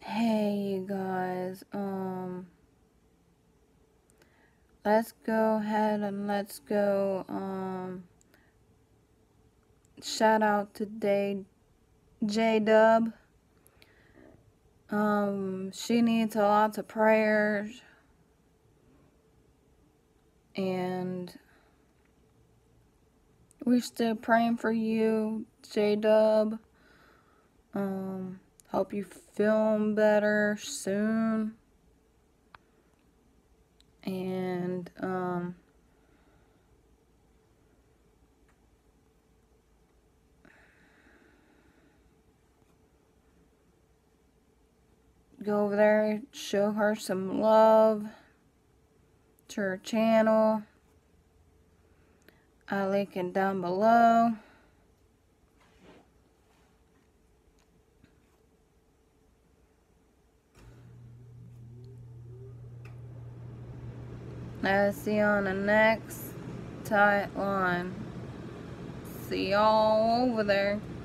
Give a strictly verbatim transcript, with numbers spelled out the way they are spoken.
Hey you guys, um let's go ahead and let's go um shout out to J D U B B. Um she needs a lot of prayers, and we're still praying for you, J D U B B. Um hope you feeling better soon. And um go over there, show her some love to her channel. I'll link it down below. I'll see you on the next tight line. See y'all over there.